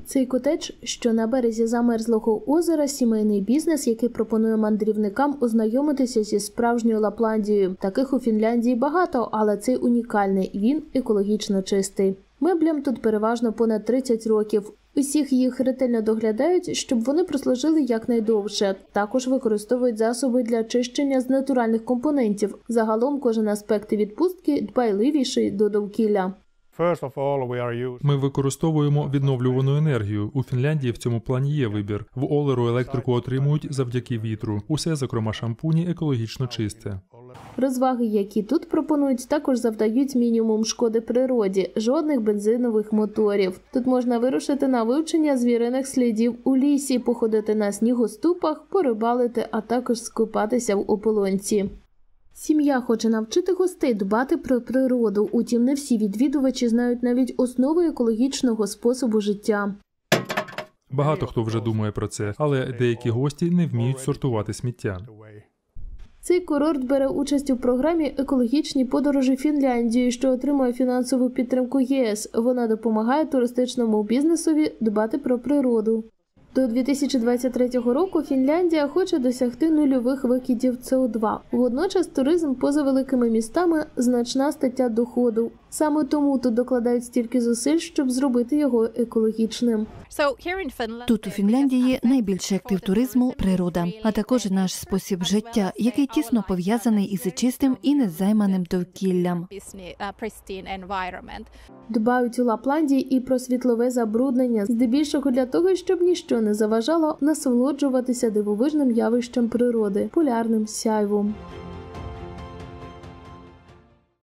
Цей котедж, що на березі замерзлого озера, сімейний бізнес, який пропонує мандрівникам ознайомитися зі справжньою Лапландією. Таких у Фінляндії багато, але цей унікальний, він екологічно чистий. Меблям тут переважно понад 30 років. Усіх їх ретельно доглядають, щоб вони прослужили якнайдовше. Також використовують засоби для чищення з натуральних компонентів. Загалом кожен аспект відпустки дбайливіший до довкілля. Ми використовуємо відновлювану енергію. У Фінляндії в цьому плані є вибір. В Олеру електрику отримують завдяки вітру. Усе, зокрема шампуні, екологічно чисте. Розваги, які тут пропонують, також завдають мінімум шкоди природі. Жодних бензинових моторів. Тут можна вирушити на вивчення звіриних слідів у лісі, походити на снігоступах, порибалити, а також скупатися в ополонці. Сім'я хоче навчити гостей дбати про природу, утім не всі відвідувачі знають навіть основи екологічного способу життя. Багато хто вже думає про це, але деякі гості не вміють сортувати сміття. Цей курорт бере участь у програмі «Екологічні подорожі Фінляндії», що отримує фінансову підтримку ЄС. Вона допомагає туристичному бізнесові дбати про природу. До 2023 року Фінляндія хоче досягти нульових викидів СО2. Водночас туризм поза великими містами – значна стаття доходу. Саме тому тут докладають стільки зусиль, щоб зробити його екологічним. Тут у Фінляндії найбільший актив туризму – природа, а також наш спосіб життя, який тісно пов'язаний із чистим і незайманим довкіллям. Дбають у Лапландії і про світлове забруднення, здебільшого для того, щоб ніщо не заважало насолоджуватися дивовижним явищем природи – полярним сяйвом.